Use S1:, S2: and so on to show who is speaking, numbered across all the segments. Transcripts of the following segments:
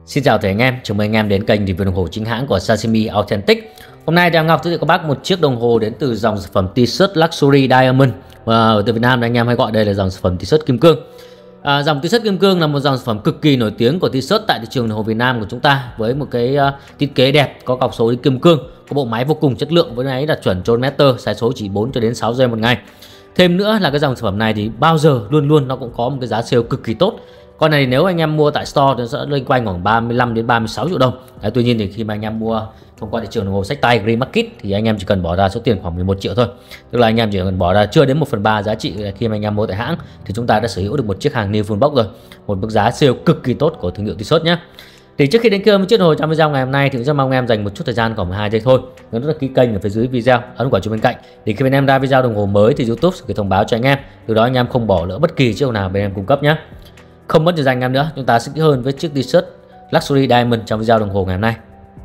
S1: Xin chào tất cả anh em, chào mừng anh em đến kênh review đồng hồ chính hãng của Sashimi Authentic. Hôm nay Ngọc giới thiệu các bác một chiếc đồng hồ đến từ dòng sản phẩm T-shirt Luxury Diamond, và ở Việt Nam anh em hay gọi đây là dòng sản phẩm T-shirt kim cương. Dòng T-shirt kim cương là một dòng sản phẩm cực kỳ nổi tiếng của T-shirt tại thị trường đồng hồ Việt Nam của chúng ta, với một cái thiết kế đẹp, có cọc số kim cương, có bộ máy vô cùng chất lượng với máy đạt chuẩn chronometer, sai số chỉ 4 cho đến 6 giây một ngày. Thêm nữa là cái dòng sản phẩm này thì bao giờ luôn nó cũng có một cái giá sale cực kỳ tốt. Con này nếu anh em mua tại store thì sẽ loanh quanh khoảng 35 đến 36 triệu đồng. Tuy nhiên thì khi mà anh em mua thông qua thị trường đồng hồ sách tay Green Market thì anh em chỉ cần bỏ ra số tiền khoảng 11 triệu thôi. Tức là anh em chỉ cần bỏ ra chưa đến 1/3 giá trị khi mà anh em mua tại hãng thì chúng ta đã sở hữu được một chiếc hàng new full box rồi. Một mức giá sale cực kỳ tốt của thương hiệu T-shirt nhé. Thì trước khi đến kia một chiếc đồng hồ trong video ngày hôm nay thì cũng rất mong em dành một chút thời gian khoảng 12 giây thôi, nhấn đăng ký kênh ở phía dưới video, ấn quả chuông bên cạnh để khi bên em ra video đồng hồ mới thì YouTube sẽ gửi thông báo cho anh em, từ đó anh em không bỏ lỡ bất kỳ chiếc nào bên em cung cấp nhé. Không mất thời gian anh em nữa, chúng ta sẽ kỹ hơn với chiếc T-shirt Luxury Diamond trong video đồng hồ ngày hôm nay.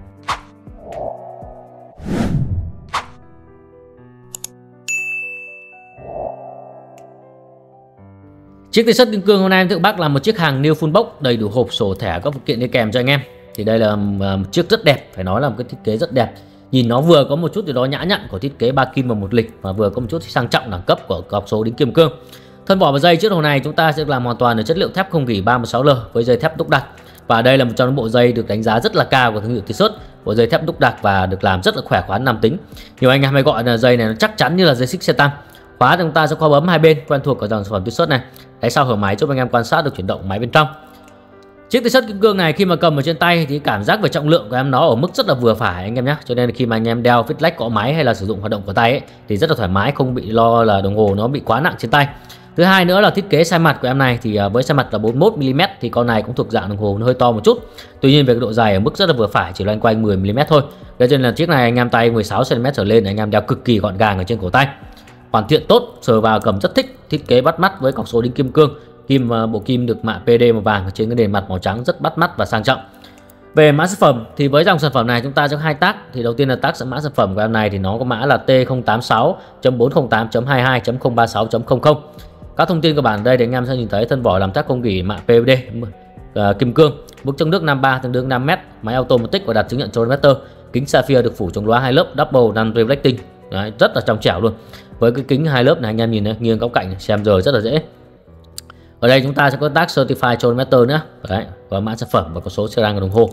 S1: Chiếc T-shirt kim cương hôm nay em thưa các bác là một chiếc hàng new full box, đầy đủ hộp, sổ, thẻ, các phụ kiện đi kèm cho anh em. Thì đây là một chiếc rất đẹp, phải nói là một cái thiết kế rất đẹp. Nhìn nó vừa có một chút gì đó nhã nhặn của thiết kế 3 kim và 1 lịch, và vừa có một chút sang trọng đẳng cấp của cọc số đính kim cương. Thân vỏ và dây chiếc đồng hồ này chúng ta sẽ làm hoàn toàn ở chất liệu thép không gỉ 316L với dây thép đúc đặc. Và đây là một trong những bộ dây được đánh giá rất là cao của thương hiệu T-shirt, bộ dây thép đúc đặc và được làm rất là khỏe khoắn, nam tính. Nhiều anh em hay gọi là dây này nó chắc chắn như là dây xích xe tăng. Khóa thì chúng ta sẽ khóa bấm hai bên quen thuộc của dòng sản phẩm T-shirt này. Đáy sau hở máy giúp anh em quan sát được chuyển động máy bên trong. Chiếc T-shirt kim cương này khi mà cầm ở trên tay thì cảm giác về trọng lượng của em nó ở mức rất là vừa phải anh em nhé. Cho nên khi mà anh em đeo fit lách cọ máy hay là sử dụng hoạt động của tay ấy, thì rất là thoải mái, không bị lo là đồng hồ nó bị quá nặng trên tay. Thứ hai nữa là thiết kế size mặt của em này thì với size mặt là 41 mm thì con này cũng thuộc dạng đồng hồ nó hơi to một chút. Tuy nhiên về cái độ dài ở mức rất là vừa phải, chỉ loanh quanh 10 mm thôi. Cho nên là chiếc này anh em tay 16 cm trở lên anh em đeo cực kỳ gọn gàng ở trên cổ tay. Hoàn thiện tốt, sờ vào cầm rất thích, thiết kế bắt mắt với cọc số đính kim cương. Bộ kim được mạ PD màu vàng ở trên cái nền mặt màu trắng rất bắt mắt và sang trọng. Về mã sản phẩm thì với dòng sản phẩm này chúng ta có hai tag. Thì đầu tiên là tag mã sản phẩm của em này thì nó có mã là T086.408.22.036.00. Các thông tin cơ bản ở đây thì anh em sẽ nhìn thấy thân vỏ làm thép không gỉ mạ PVD kim cương, mức chống nước 53 tương đương 5m, máy automatic và đạt chứng nhận chronometer, kính sapphire được phủ chống lóa hai lớp double non reflecting. Đấy, rất là trong trẻo luôn. Với cái kính hai lớp này anh em nhìn nghiêng góc cạnh xem giờ rất là dễ. Ở đây chúng ta sẽ có tag certified chronometer nữa. Đấy, có mã sản phẩm và có số serial của đồng hồ.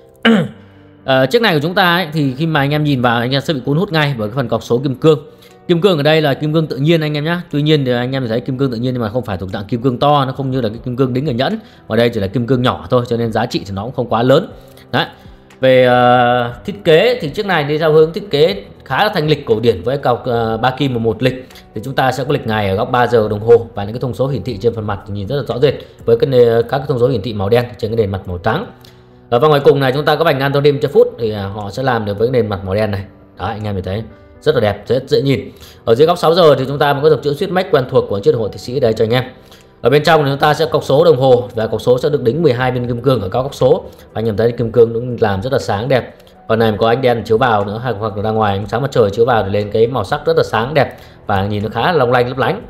S1: Chiếc này của chúng ta ấy, thì khi mà anh em nhìn vào anh em sẽ bị cuốn hút ngay bởi cái phần cọc số kim cương. Kim cương ở đây là kim cương tự nhiên anh em nhé. Tuy nhiên thì anh em thấy kim cương tự nhiên nhưng mà không phải thuộc dạng kim cương to, nó không như là cái kim cương đính ở nhẫn. Ở đây chỉ là kim cương nhỏ thôi, cho nên giá trị thì nó cũng không quá lớn. Đấy. Về thiết kế thì chiếc này đi theo hướng thiết kế khá là thanh lịch cổ điển với cọc 3 kim và 1 lịch. Thì chúng ta sẽ có lịch ngày ở góc 3 giờ đồng hồ và những cái thông số hiển thị trên phần mặt thì nhìn rất là rõ rệt với các cái thông số hiển thị màu đen trên cái nền mặt màu trắng. Và ngoài cùng này chúng ta có vành antonym cho phút thì họ sẽ làm được với nền mặt màu đen này. Đó, anh em nhìn thấy rất là đẹp, rất dễ nhìn. Ở dưới góc 6 giờ thì chúng ta có dòng chữ Swiss Max quen thuộc của chiếc đồng hồ Thụy Sĩ đây cho anh em. Ở bên trong thì chúng ta sẽ cọc số đồng hồ và cọc số sẽ được đính 12 viên kim cương ở các góc số. Anh em thấy kim cương cũng làm rất là sáng đẹp. Còn này có ánh đèn chiếu vào nữa, hoặc là ra ngoài ánh sáng mặt trời chiếu vào để lên cái màu sắc rất là sáng đẹp và nhìn nó khá là long lanh lấp lánh.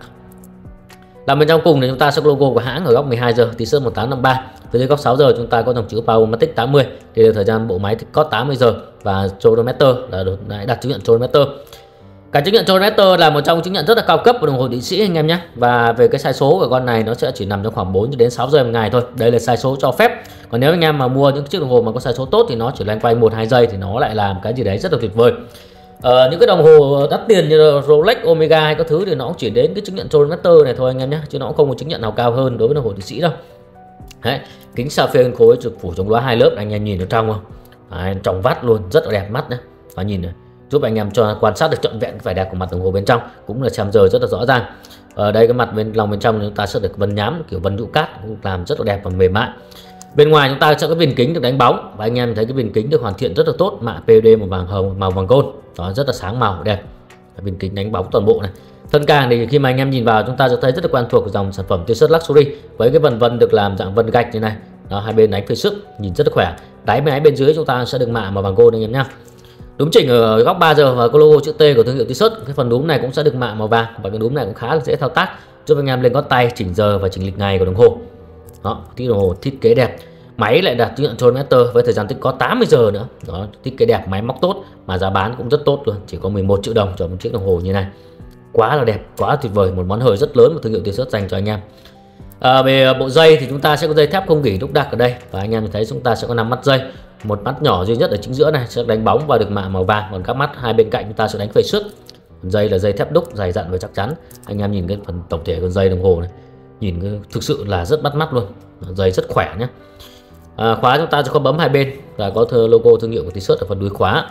S1: Làm bên trong cùng thì chúng ta sẽ có logo của hãng ở góc 12 giờ T-shirt 1853. Phía dưới góc 6 giờ chúng ta có dòng chữ Powermatic 80 thì thời gian bộ máy thì có 80 giờ và chronometer là đặt chứng nhận chronometer. Cả chứng nhận chronometer là một trong chứng nhận rất là cao cấp của đồng hồ Thụy Sĩ anh em nhé. Và về cái sai số của con này nó sẽ chỉ nằm trong khoảng 4 đến 6 giờ một ngày thôi. Đây là sai số cho phép. Còn nếu anh em mà mua những chiếc đồng hồ mà có sai số tốt thì nó chỉ loanh quanh 1-2 giây thì nó lại làm cái gì đấy rất là tuyệt vời. Những cái đồng hồ đắt tiền như Rolex, Omega hay các thứ thì nó cũng chỉ đến cái chứng nhận chronometer này thôi anh em nhé, chứ nó cũng không có chứng nhận nào cao hơn đối với đồng hồ Thụy Sĩ đâu. Đấy, kính sapphire khối được phủ chống lóa hai lớp, anh em nhìn ở trong không? Đấy, trong vắt luôn, rất là đẹp mắt đấy. Và nhìn này, giúp anh em cho quan sát được trọn vẹn cái vẻ đẹp của mặt đồng hồ bên trong, cũng là xem giờ rất là rõ ràng. Ở đây cái mặt bên trong chúng ta sẽ được vân nhám kiểu vân nhũ cát, cũng làm rất là đẹp và mềm mại. Bên ngoài chúng ta sẽ có viền kính được đánh bóng và anh em thấy cái viền kính được hoàn thiện rất là tốt, mạ PVD màu vàng hồng, màu vàng gold, đó rất là sáng màu đẹp. Viền kính đánh bóng toàn bộ này. Thân càng thì khi mà anh em nhìn vào chúng ta sẽ thấy rất là quen thuộc của dòng sản phẩm T-shirt Luxury với cái vân được làm dạng vân gạch như này. Đó, hai bên đánh phơi sức nhìn rất là khỏe. Đáy máy bên dưới chúng ta sẽ được mạ màu vàng gold anh em nhá. Đúng chỉnh ở góc 3 giờ và có logo chữ T của thương hiệu T-shirt. Cái phần núm này cũng sẽ được mạ màu vàng và cái núm này cũng khá là dễ thao tác, giúp anh em lên gót tay chỉnh giờ và chỉnh lịch ngày của đồng hồ. Đó, tí đồng hồ thiết kế đẹp. Máy lại đạt chứng nhận Trollmaster với thời gian tích có 80 giờ nữa. Đó, thiết kế đẹp, máy móc tốt mà giá bán cũng rất tốt luôn, chỉ có 11 triệu đồng cho một chiếc đồng hồ như này. Quá là đẹp, quá là tuyệt vời, một món hời rất lớn của thương hiệu T-Shirt dành cho anh em. Về bộ dây thì chúng ta sẽ có dây thép không gỉ đúc đặc ở đây, và anh em thấy chúng ta sẽ có 5 mắt dây, một mắt nhỏ duy nhất ở chính giữa này sẽ đánh bóng và được mạ màu vàng, còn các mắt hai bên cạnh chúng ta sẽ đánh phẩy sức. Dây là dây thép đúc dày dặn và chắc chắn. Anh em nhìn cái phần tổng thể con dây đồng hồ này, nhìn thực sự là rất bắt mắt luôn, dây rất khỏe nhé. Khóa chúng ta sẽ có bấm hai bên và có logo thương hiệu của T-Shirt ở phần đuôi khóa.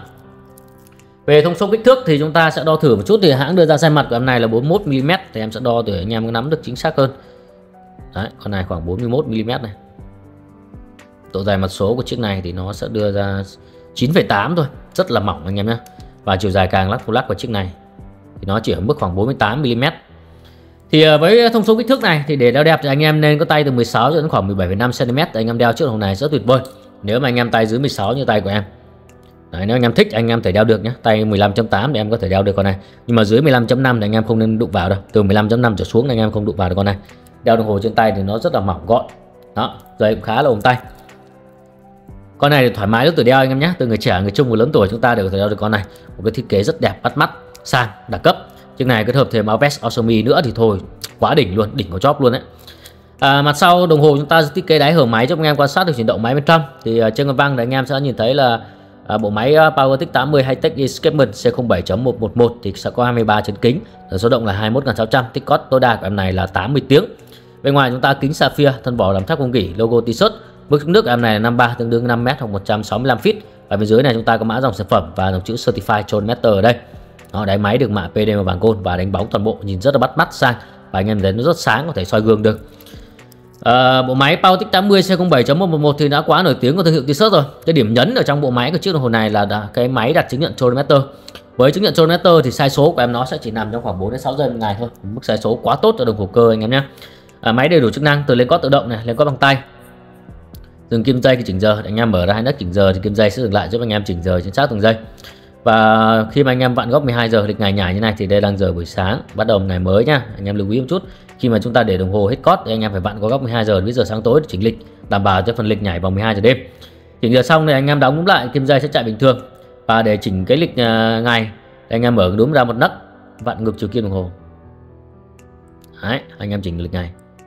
S1: Về thông số kích thước thì chúng ta sẽ đo thử một chút, thì hãng đưa ra size mặt của em này là 41 mm, thì em sẽ đo để anh em nắm được chính xác hơn. Đấy, con này khoảng 41 mm này. Độ dài mặt số của chiếc này thì nó sẽ đưa ra 9,8 thôi, rất là mỏng anh em nhé. Và chiều dài càng lắc của chiếc này thì nó chỉ ở mức khoảng 48 mm. Thì với thông số kích thước này thì để đeo đẹp thì anh em nên có tay từ 16 cho đến khoảng 17,5 cm, anh em đeo chiếc đồng hồ này rất tuyệt vời. Nếu mà anh em tay dưới 16 như tay của em. Đấy, nếu anh em thích anh em thể đeo được nhé, tay 15.8 thì em có thể đeo được con này. Nhưng mà dưới 15.5 thì anh em không nên đụng vào đâu. Từ 15.5 trở xuống thì anh em không đụng vào được con này. Đeo đồng hồ trên tay thì nó rất là mỏng gọn. Đó, dây cũng khá là ôm tay. Con này thì thoải mái lúc tuổi đeo anh em nhé, từ người trẻ, người trung và lớn tuổi chúng ta đều có thể đeo được con này. Một cái thiết kế rất đẹp, bắt mắt, sang, đẳng cấp. Chiếc này kết hợp thêm áo vest, áo sơ mi nữa thì thôi quá đỉnh luôn, đỉnh của chóp luôn đấy. Mặt sau đồng hồ chúng ta thiết kế đáy hở máy cho anh em quan sát được chuyển động máy bên trong. Thì trên con văng thì anh em sẽ nhìn thấy là bộ máy PowerTech 80 Hightech Escapement C07.111 thì sẽ có 23 chân kính, số động là 21.600, tích cót tối đa của em này là 80 tiếng. Bên ngoài chúng ta kính sapphire, thân vỏ làm thép không gỉ, logo T-Shirt. Mức chống nước em này là 53 tương đương 5m hoặc 165 feet. Và bên dưới này chúng ta có mã dòng sản phẩm và dòng chữ Certified Trollmaster ở đây. Đó, đáy máy được mạ PD màu vàng gold và đánh bóng toàn bộ, nhìn rất là bắt mắt sang, và anh em thấy nó rất sáng, có thể soi gương được. Bộ máy PowerTech 80 C07.111 thì đã quá nổi tiếng của thương hiệu T-Shirt rồi. Cái điểm nhấn ở trong bộ máy của chiếc đồng hồ này là cái máy đạt chứng nhận Trollmaster. Với chứng nhận Trollmaster thì size số của em nó sẽ chỉ nằm trong khoảng 4 đến 6 giây một ngày thôi, mức size số quá tốt cho đồng hồ cơ anh em nhé. Máy đầy đủ chức năng từ lên cót tự động này, lên cót bằng tay, dừng kim dây khi chỉnh giờ, anh em mở ra hai nấc chỉnh giờ thì kim dây sẽ dừng lại giúp anh em chỉnh giờ chính xác từng giây. Và khi mà anh em vặn góc 12 giờ lịch ngày nhảy như này thì đây đang giờ buổi sáng, bắt đầu ngày mới nhá. Anh em lưu ý một chút, khi mà chúng ta để đồng hồ hết cót thì anh em phải vặn có góc 12 giờ đến giờ sáng tối để chỉnh lịch, đảm bảo cho phần lịch nhảy vào 12 giờ đêm. Chỉnh giờ xong thì anh em đóng đúng lại, kim dây sẽ chạy bình thường. Và để chỉnh cái lịch ngày thì anh em mở đúng ra một nấc, vặn ngược chiều kim đồng hồ. Đấy, anh em chỉnh lịch ngày.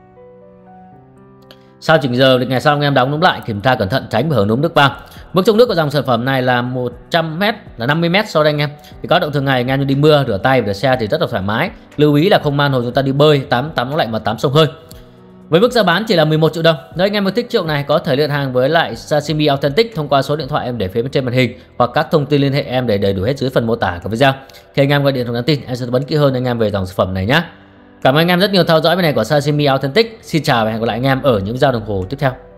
S1: Sau chỉnh giờ lịch ngày xong anh em đóng đúng lại, kiểm tra cẩn thận tránh hở núm nước vào. Mức chống nước của dòng sản phẩm này là 100m, là 50m so với anh em. Thì có động thường ngày anh em đi mưa, rửa tay, rửa xe thì rất là thoải mái. Lưu ý là không man hồ chúng ta đi bơi, tắm nóng lạnh mà tắm sông hơi. Với mức giá bán chỉ là 11 triệu đồng. Nếu anh em yêu thích chiếc này có thể liên hàng với lại Sashimi Authentic thông qua số điện thoại em để phía bên trên màn hình, hoặc các thông tin liên hệ em để đầy đủ hết dưới phần mô tả của video. Khi anh em gọi điện hoặc nhắn tin em sẽ tư vấn kỹ hơn anh em về dòng sản phẩm này nhé. Cảm ơn anh em rất nhiều theo dõi bên này của Sashimi Authentic. Xin chào và hẹn gặp lại anh em ở những video đồng hồ tiếp theo.